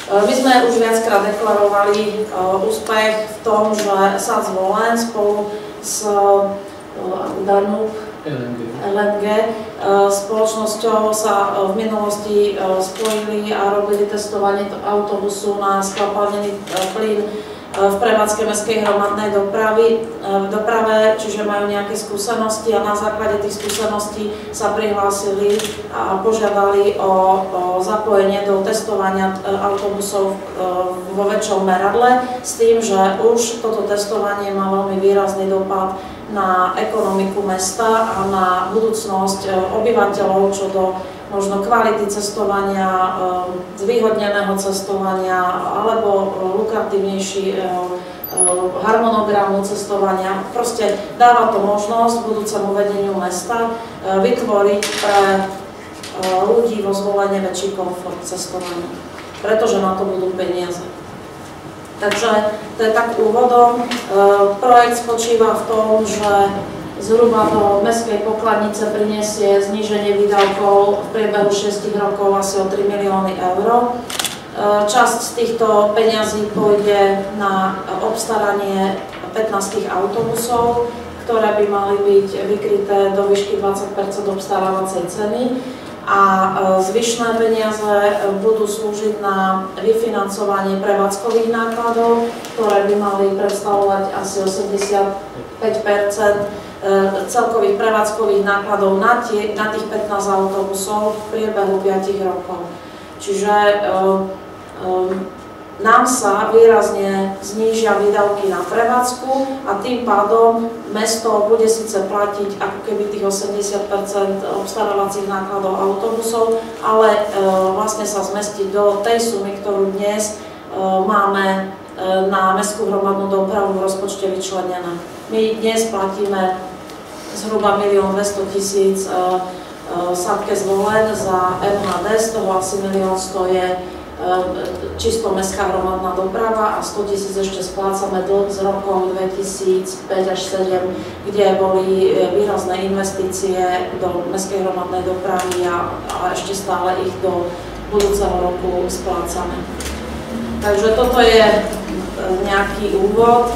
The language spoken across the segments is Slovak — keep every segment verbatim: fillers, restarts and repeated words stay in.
My sme už viackrát deklarovali úspech v tom, že es á dé Zvolen spolu s Danube el en gé spoločnosťou sa v minulosti spojili a robili testovanie autobusu na skvapalnený plyn v prevádzke mestskej hromadnej dopravy, v doprave, čiže majú nejaké skúsenosti a na základe tých skúseností sa prihlásili a požiadali o, o zapojenie do testovania autobusov vo väčšom meradle s tým, že už toto testovanie má veľmi výrazný dopad na ekonomiku mesta a na budúcnosť obyvateľov čo do možno kvality cestovania, zvýhodneného cestovania alebo lukratívnejší harmonogramu cestovania. Proste dáva to možnosť budúcemu vedeniu mesta vytvoriť pre ľudí vo Zvolene väčší komfort cestovania, pretože na to budú peniaze. Takže to je tak úvodom. Projekt spočíva v tom, že zhruba do mestskej pokladnice prinesie zníženie výdavkov v priebehu šiestich rokov asi o tri milióny eur. Časť z týchto peňazí pôjde na obstaranie pätnásť autobusov, ktoré by mali byť vykryté do výšky dvadsať percent obstarávacej ceny. A zvyšné peniaze budú slúžiť na vyfinancovanie prevádzkových nákladov, ktoré by mali predstavovať asi osemdesiatpäť percent celkových prevádzkových nákladov na, tie, na tých pätnásť autobusov v priebehu piatich rokov. Čiže um, um, nám sa výrazne znížia výdavky na prevádzku a tým pádom mesto bude síce platiť ako keby tých osemdesiat percent obstarávacích nákladov autobusov, ale e, vlastne sa zmestí do tej sumy, ktorú dnes e, máme e, na mestskú hromadnú dopravu v rozpočte vyčlenené. My dnes platíme zhruba milión dvestotisíc e, e, Sadke Zvolen za em há dé, z toho asi milión sto je čisto mestská hromadná doprava a sto tisíc ešte splácame dlh z rokov dvetisícpäť až dvetisícsedem, kde boli výrazné investície do mestskej hromadnej dopravy a, a ešte stále ich do budúceho roku splácame. Takže toto je nejaký úvod.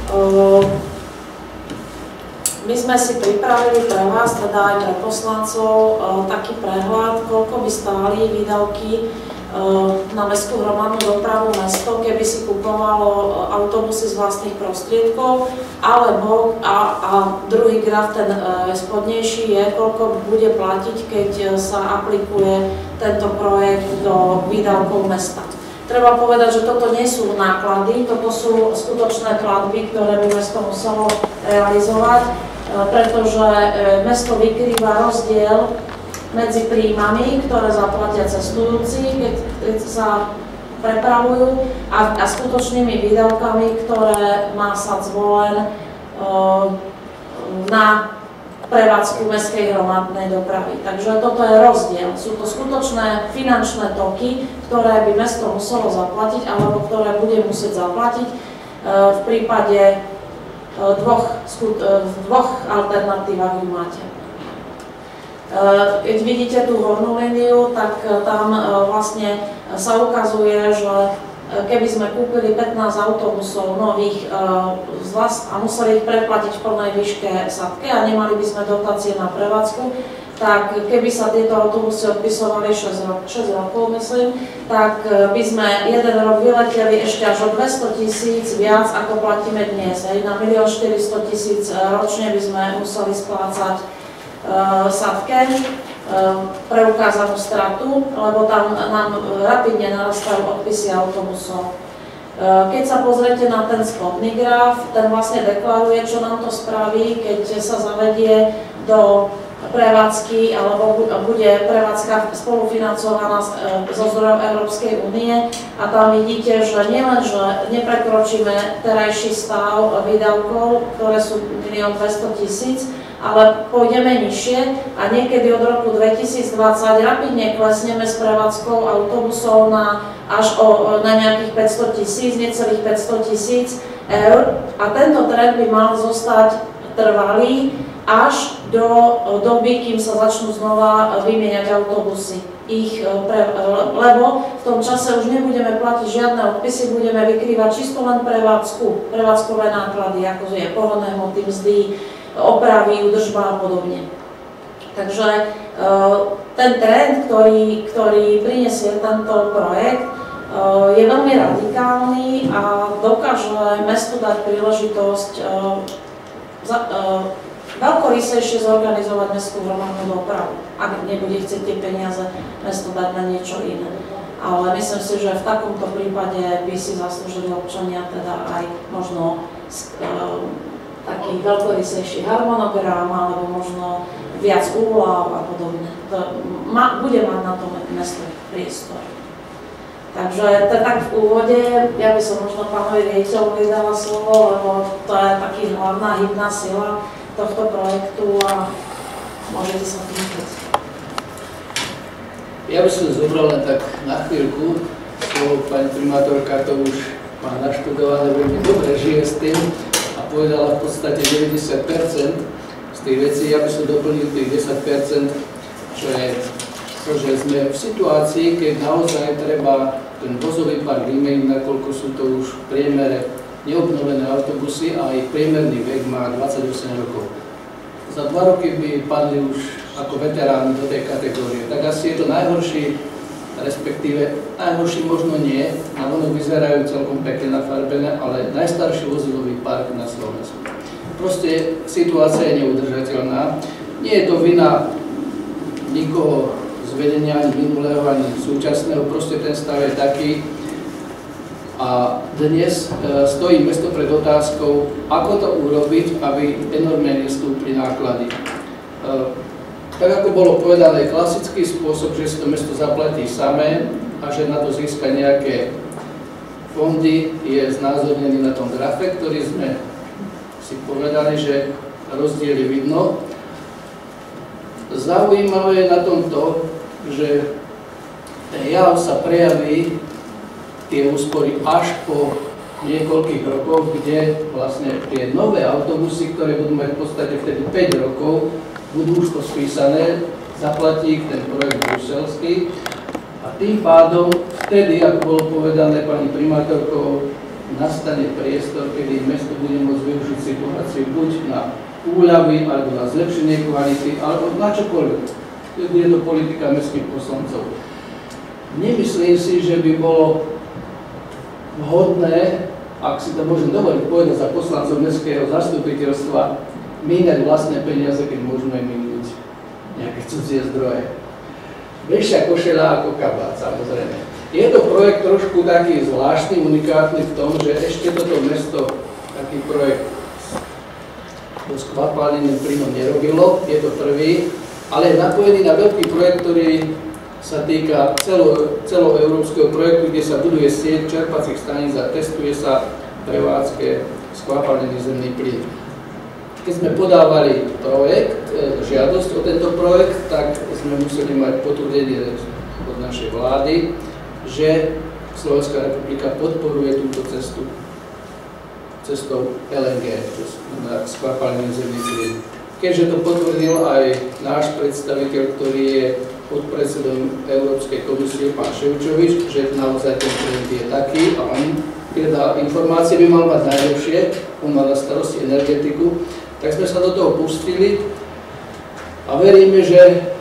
My sme si pripravili pre vás, teda aj pre poslancov, taký prehľad, koľko by stáli výdavky na mestskú hromadnú dopravu mesto, keby si kupovalo autobusy z vlastných prostriedkov, alebo a, a druhý graf, ten e, spodnejší, je, koľko bude platiť, keď sa aplikuje tento projekt do výdavkov mesta. Treba povedať, že toto nie sú náklady, toto sú skutočné platby, ktoré by mesto muselo realizovať, e, pretože e, mesto vykrýva rozdiel medzi príjmami, ktoré zaplatia cestujúci, keď, keď sa prepravujú, a, a skutočnými výdavkami, ktoré má es á dé Zvolen e, na prevádzku mestskej hromadnej dopravy. Takže toto je rozdiel. Sú to skutočné finančné toky, ktoré by mesto muselo zaplatiť, alebo ktoré bude musieť zaplatiť e, v prípade e, dvoch, e, v dvoch alternatívach ju máte. Keď vidíte tú hornú líniu, tak tam vlastne sa ukazuje, že keby sme kúpili pätnásť autobusov nových z vlast a museli ich preplatiť v plnej výške Sadke a nemali by sme dotácie na prevádzku, tak keby sa tieto autobusy odpisovali šesť rokov, myslím, tak by sme jeden rok vyleteli ešte až o dvesto tisíc viac, ako platíme dnes. Na milión štyristo tisíc ročne by sme museli splácať Sadke preukázanú stratu, lebo tam nám rapidne narastajú odpisy autobusov. Keď sa pozriete na ten spodný graf, ten vlastne deklaruje, čo nám to spraví, keď sa zavedie do prevádzky, alebo bude prevádzka spolufinancovaná zo zdrojov Európskej únie, a tam vidíte, že nielen, že neprekročíme terajší stav výdavkov, ktoré sú milión dvesto tisíc, ale pôjdeme nižšie a niekedy od roku dvetisícdvadsať rapidne klesneme s prevádzkou autobusov na až o, na nejakých päťsto tisíc, necelých päťsto tisíc eur, a tento trend by mal zostať trvalý až do doby, kým sa začnú znova vymieňať autobusy. Ich pre, lebo v tom čase už nebudeme platiť žiadne odpisy, budeme vykrývať čisto len prevádzku, prevádzkové náklady, ako je pohonné hmoty, mzdy, opravy, údržba a podobne. Takže ten trend, ktorý, ktorý prinesie tento projekt, je veľmi radikálny a dokáže mestu dať príležitosť veľkorysejšie zorganizovať mestskú hromadnú dopravu, ak nebude chcieť tie peniaze mesto dať na niečo iné. Ale myslím si, že v takomto prípade by si zaslúžili občania teda aj možno uh, taký veľkorysejší harmonogram alebo možno viac úľav a podobne. To ma, bude mať na to mesto priestor. Takže to tak v úvode, ja by som možno pánovi riaditeľovi dala slovo, lebo to je taký hlavná hybná sila tohto projektu a môžete sa tým pýtať. Ja by som zobral len tak na chvíľku, slovo pani primátorka to už má naštudované, veľmi dobre žije s tým a povedala v podstate deväťdesiat percent z tých vecí. Ja by som doplnil tých desať percent, čo je to, že sme v situácii, keď naozaj treba ten vozový park vymeniť, nakoľko sú to už v priemere neobnovené autobusy a ich priemerný vek má dvadsaťosem rokov. Za dva roky by padli už ako veteráni do tej kategórie. Tak asi je to najhorší, respektíve najhorší možno nie, a ono vyzerajú celkom pekne nafarbené, ale najstarší vozilový park na Slovensku. Proste situácia je neudržateľná. Nie je to vina nikoho z vedenia, ani minulého, ani súčasného, proste ten stav je taký. A dnes e, stojí mesto pred otázkou, ako to urobiť, aby enormne nestúpli náklady. E, tak ako bolo povedané, klasický spôsob, že si to mesto zaplatí samé a že na to získa nejaké fondy, je znázornený na tom grafe, ktorý sme si povedali, že rozdiely vidno. Zaujímavé je na tom to, že ten jav sa prejaví tie úspory až po niekoľkých rokoch, kde vlastne tie nové autobusy, ktoré budú mať v podstate vtedy päť rokov, budú už to spísané, zaplatí ten projekt bruselský a tým pádom vtedy, ako bolo povedané pani primátorkou, nastane priestor, kedy mesto bude môcť využiť situáciu buď na úľavy, alebo na zlepšenie kvality, alebo na čokoľvek. Je to politika mestských poslancov. Nemyslím si, že by bolo vhodné, ak si to môžem dovoliť povedať za poslancov mestského zastupiteľstva, míňať vlastné peniaze, keď môžeme minúť nejaké cudzie zdroje. Väčšia košeľa ako kabát, samozrejme. Je to projekt trošku taký zvláštny, unikátny v tom, že ešte toto mesto taký projekt so skvapalným plynom nerobilo, je to prvý, ale je napojený na veľký projekt, ktorý sa týka celo, celoeurópskeho projektu, kde sa buduje sieť čerpacích staníc a testuje sa prevádzke skvapalnený zemný plyn. Keď sme podávali projekt, žiadosť o tento projekt, tak sme museli mať potvrdenie od našej vlády, že Slovenská republika podporuje túto cestu cestou el en gé, na skvapalnený zemný plyn. Keďže to potvrdil aj náš predstaviteľ, ktorý je podpredsedom Európskej komisie, pán Ševčovič, že naozaj ten trend je taký a on teda informácie by mal mať najlepšie, on má na starosti energetiku, tak sme sa do toho pustili a veríme, že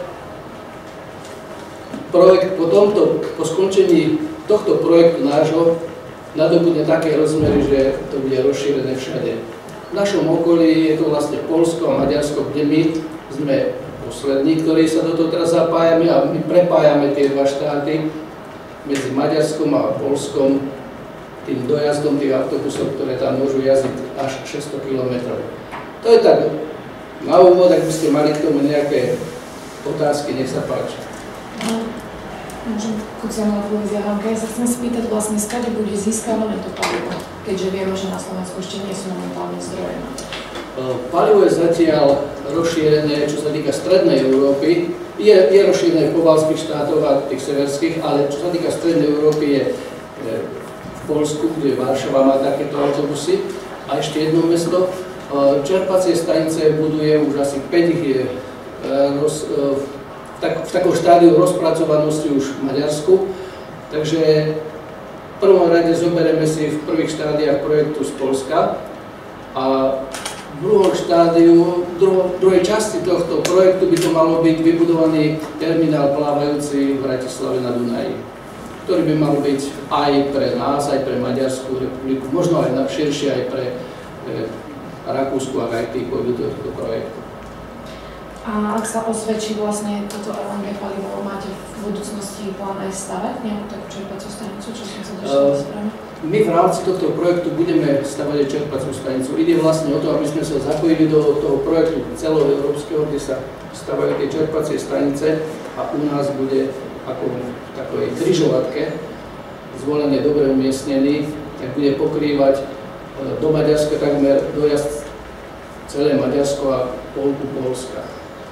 projekt po tomto, po skončení tohto projektu nášho nadobudne také rozmery, že to bude rozšírené všade. V našom okolí je to vlastne Poľsko a Maďarsko, kde my sme poslední, ktorí sa do toho teraz zapájame a my prepájame tie dva štáty medzi Maďarskom a Poľskom tým dojazdom tých autobusov, ktoré tam môžu jazdiť až šesťsto kilometrov. To je tak na úvod, ak by ste mali k tomu nejaké otázky, nech sa páči. Môžem Kucianová televízia Hanka, ja sa chcem spýtať vlastne, skade bude získavané to palivo, keďže vieme, že na Slovensku ešte nie sú momentálne zdroje na to. Palivo je zatiaľ rozšírené, čo sa týka strednej Európy. Je, je rozšírené v pobaltských štátoch a tých severských, ale čo sa týka strednej Európy je v Poľsku, kde Varšava má takéto autobusy. A ešte jedno mesto, Čerpacie stanice buduje už asi päť ich je roz, v, tak, v takom štádiu rozpracovanosti už v Maďarsku. Takže v prvom rade zoberieme si v prvých štádiách projektu z Poľska a v druhom štádiu, v druho, druhej časti tohto projektu by to malo byť vybudovaný terminál plávajúci v Bratislave na Dunaji, ktorý by mal byť aj pre nás, aj pre Maďarskú republiku, možno aj širšie aj pre Rakúsku, ak aj tí pôjdu do tohto projektu. A ak sa osvedčí vlastne toto el en gé palivo, máte v budúcnosti plán aj stavať nejakú takú čerpaciu stanicu, čo som sa došla správne? My v rámci tohto projektu budeme stavať aj čerpaciu stanicu. Ide vlastne o to, aby sme sa zapojili do toho projektu celoeurópskeho, kde sa stavajú tie čerpacie stanice a u nás bude ako v takovej križovatke zvolený, dobre umiestnený, tak bude pokrývať do Maďarska takmer dojazd celé Maďarsko a polku Poľska.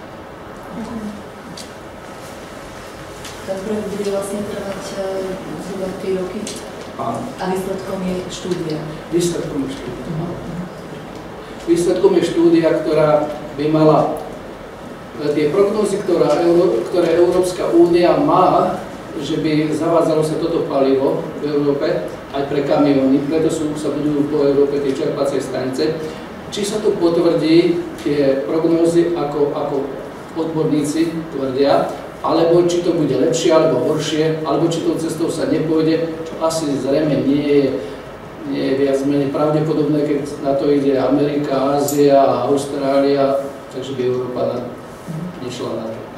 Ten projekt bude vlastne trvať zhruba tri roky a výsledkom je štúdia. Výsledkom je štúdia. Výsledkom je štúdia, ktorá by mala tie prognózy, ktorá, ktoré Európska únia má, že by zavádzalo sa toto palivo v Európe aj pre kamióny, preto sú, sa budujú po Európe tie čerpacie stanice. Či sa to potvrdí, tie prognózy, ako, ako odborníci tvrdia, alebo či to bude lepšie alebo horšie, alebo či tou cestou sa nepôjde, čo asi zrejme nie je, nie je viac menej pravdepodobné, keď na to ide Amerika, Ázia a Austrália, takže by Európa na, nešla na to.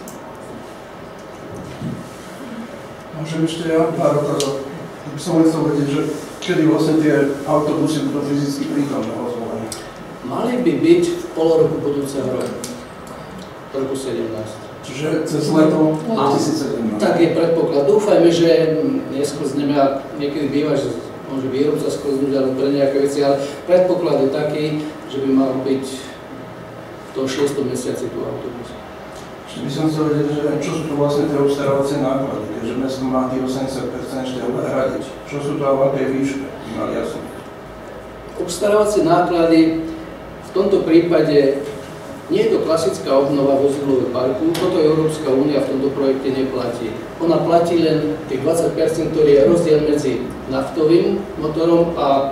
Môžem ešte ja pár otázok. By som chcel vedieť, že kedy vlastne tie autobusy budú fyzicky prítomné rozvolené? Mali by byť v pol roku budúceho roku, roku sedemnásť. Čiže cez leto dvetisícsedemnásť. Tak je predpoklad. Dúfajme, že nesklzneme, a niekedy býva, že môže výrobca sklznúť alebo pre nejaké veci, ale predpoklad je taký, že by mal byť v tom šiestom mesiaci tu autobus. Ešte by som chcel vedieť, že čo sú tu vlastne tie obstarávacie náklady, keďže mesto má tých osemdesiat percent ešte hradiť. Čo sú to a v akej výške? Mali jasno. Obstarávacie náklady v tomto prípade nie je to klasická obnova vozidlového parku, toto Európska únia v tomto projekte neplatí. Ona platí len tých dvadsať percent, ktorý je rozdiel medzi naftovým motorom a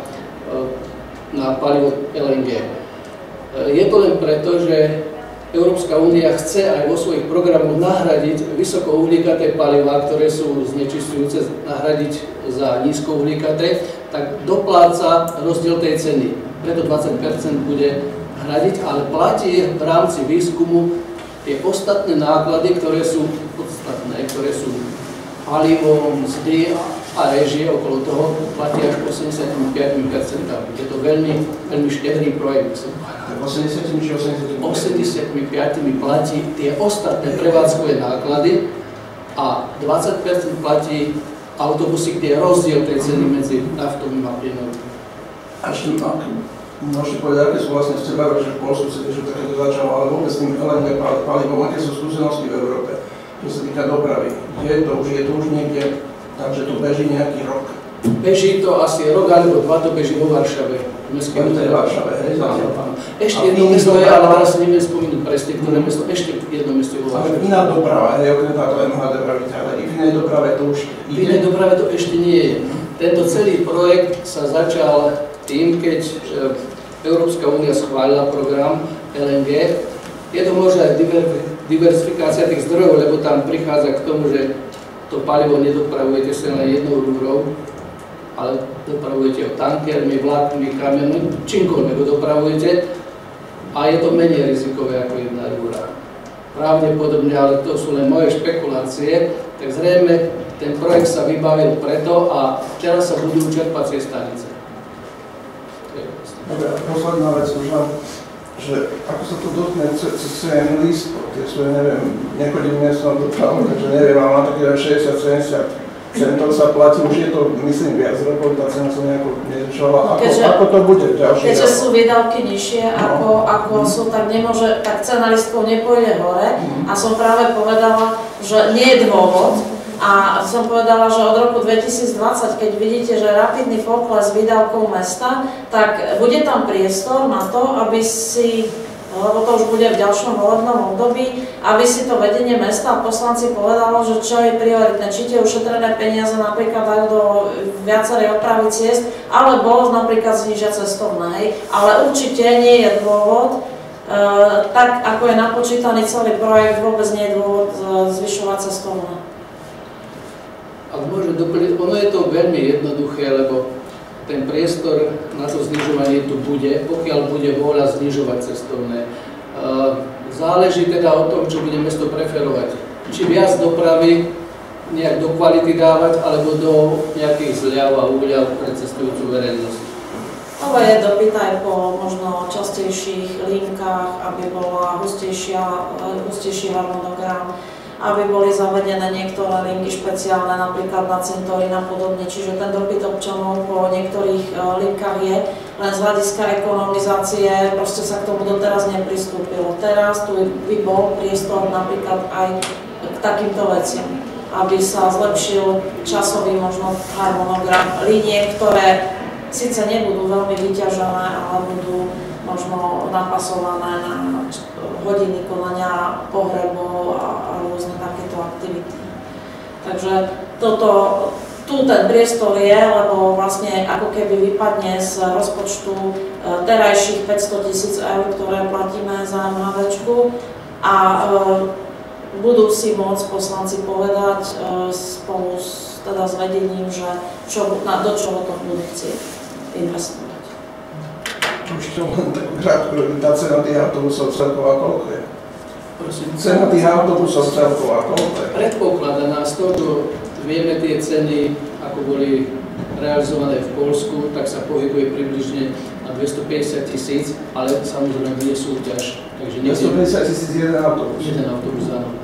na palivo el en gé. Je to len preto, že Európska únia chce aj vo svojich programoch nahradiť vysokouhlíkaté palivá, ktoré sú znečisťujúce, nahradiť za nízkouhlíkaté, tak dopláca rozdiel tej ceny. Preto dvadsať percent bude hradiť, ale platí v rámci výskumu tie ostatné náklady, ktoré sú podstatné, ktoré sú palivo, mzdy a režie okolo toho, platí až osemdesiatpäť percent. Je to veľmi, veľmi štedrý projekt. osemdesiat či osemdesiat? osemdesiatpäť platí tie ostatné prevádzkové náklady a dvadsať percent platí autobusy, kde je rozdiel tej ceny medzi naftovým a plynovým. A ešte môžete povedať, aké sú vlastne, ste bavili, že v Poľsku sa tiež takéto začalo, ale vôbec s tým el en gé palivom, aké sú skúsenosti v Európe, čo sa týka dopravy? Je to už, je to už niekde, takže to beží nejaký rok? Beží to asi rok alebo dva, to beží vo Varšave. Len to je Varšave, hej? Ešte jedno mesto je, ale teraz neviem spomínať presne, ktoré mesto, ešte jedno mesto je vo Varšave. Ale iná doprava, hej, okrem táto em há dé praviť, ale i v inej doprave to už ide? V inej doprave to ešte nie je. Tento celý projekt sa začal tým, keď Európska únia schválila program el en gé. Je to možno aj diverzifikácia tých zdrojov, lebo tam prichádza k tomu, že to palivo nedopravujete sa len jednou rúrou, ale dopravujete ho tankermi, vlákmi, kamenmi, čímkoľvek ho dopravujete a je to menej rizikové ako jedna rúra. Pravdepodobne, ale to sú len moje špekulácie, tak zrejme ten projekt sa vybavil preto a teraz sa budú čerpacie stanice. Dobre, a posledná vec, možno, že ako sa to dotkne cez cé em list, tie sú, neviem, nechodím miestnou dopravu, takže neviem, ale má také šesťdesiat sedemdesiat centov sa platí, už je to, myslím, viac rokov, tá cena sa nejako nezvyšovala. Ako, ako to bude ďalšie? Keďže sú výdavky nižšie, ako, no. ako mm. sú, tak nemôže, tak cena listkov nepôjde hore. Mm. A som práve povedala, že nie je dôvod, A som povedala, že od roku dvetisícdvadsať, keď vidíte, že rapidný pokles výdavkov mesta, tak bude tam priestor na to, aby si, lebo to už bude v ďalšom volebnom období, aby si to vedenie mesta a poslanci povedalo, že čo je prioritné, či tie ušetrené peniaze napríklad dajú do viacerej opravy ciest, alebo napríklad znížia cestovné. Ale určite nie je dôvod, Uh, tak ako je napočítaný celý projekt, vôbec nie je dôvod uh, zvyšovať cestovné. Ak môžem doplniť, ono je to veľmi jednoduché, lebo ten priestor na to znižovanie tu bude, pokiaľ bude vôľa znižovať cestovné. Uh, záleží teda o tom, čo bude mesto preferovať. Či viac dopravy nejak do kvality dávať, alebo do nejakých zľav a úľav pre cestujúcu verejnosť. Ale je dopyt aj po možno častejších linkách, aby bola hustejšia, hustejší harmonogram, aby boli zavedené niektoré linky špeciálne, napríklad na cintorín a podobne. Čiže ten dopyt občanov po niektorých linkách je, len z hľadiska ekonomizácie proste sa k tomu doteraz nepristúpilo. Teraz tu by bol priestor napríklad aj k takýmto veciam, aby sa zlepšil časový možno harmonogram liniek, ktoré síce nebudú veľmi vyťažené, ale budú možno napasované na hodiny konania pohrebov a, a rôzne takéto aktivity. Takže toto, tu ten priestor je, lebo vlastne ako keby vypadne z rozpočtu terajších päťsto tisíc eur, ktoré platíme za MHDčku a e, budú si môcť poslanci povedať e, spolu s, teda s vedením, že čo, na, do čoho to budú chcieť investovať. Už to len takú krátku, tá cena tých autobusov celková koľko je? Prosím, cena tých autobusov celková koľko je? Predpokladá nás to, že vieme tie ceny, ako boli realizované v Poľsku, tak sa pohybuje približne na dvestopäťdesiat tisíc, ale samozrejme bude súťaž. Takže dvestopäťdesiat tisíc jeden autobus? Jeden autobus, áno.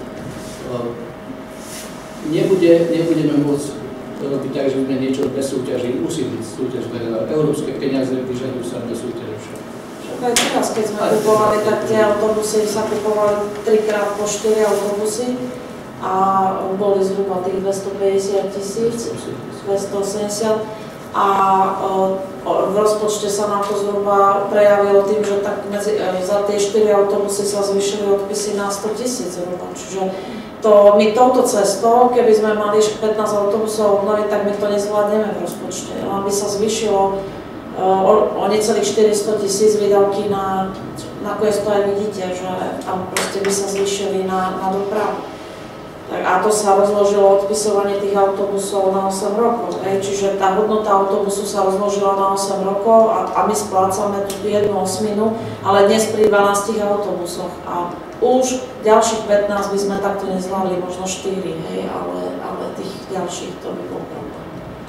Nebude, nebudeme môcť robiť tak, že by sme niečo bez súťaží, musí byť súťaž verejná. Európske peniaze vyžadujú sa bez súťaže všetko. Aj teraz, keď sme kupovali, tak tie autobusy sa kupovali trikrát po štyri autobusy a boli zhruba tých dvestopäťdesiat tisíc, dvestoosemdesiat a v rozpočte sa nám to zhruba prejavilo tým, že tak medzi, za tie štyri autobusy sa zvýšili odpisy na sto tisíc zhruba. Čiže to, my touto cestou, keby sme mali pätnásť autobusov obnoviť, tak my to nezvládneme v rozpočte. Aby sa zvýšilo o, o necelých štyristo tisíc výdavky na, nakoniec to aj vidíte, že tam proste by sa zvýšili na, na dopravu. Tak, a to sa rozložilo odpisovanie tých autobusov na osem rokov. Hej. Čiže tá hodnota autobusu sa rozložila na osem rokov a, a my splácame tú jednu osminu, ale dnes pri dvanástich autobusoch. A už ďalších pätnásť by sme takto nezvládli, možno štyri, hej, ale, ale tých ďalších to by bol problém.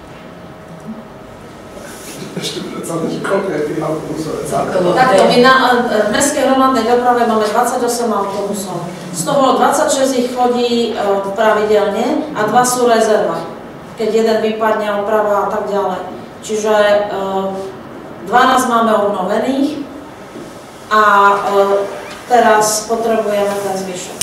Ešte predstavne, že koľko je tých autobusov? Takto, my na v mestskej hromadnej doprave máme dvadsaťosem autobusov. Z toho dvadsaťšesť ich chodí pravidelne a dva sú rezerva, keď jeden vypadne, oprava a tak ďalej. Čiže dvanásť máme obnovených a teraz potrebujeme ten zvyšok.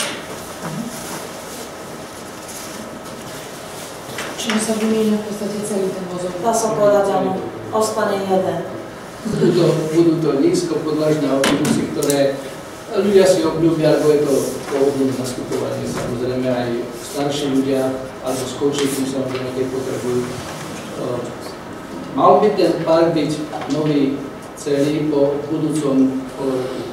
Čiže sa vymienia v podstate celý ten vozok? Dá sa povedať, áno. Ostane jeden. Budú to, budú to nízkopodlažné autobusy, ktoré ľudia si obľúbia, alebo je to pohodlné nastupovanie. Samozrejme aj starší ľudia, alebo s kočíkom samozrejme, keď potrebujú. Mal by ten park byť nový celý po budúcom poloveku.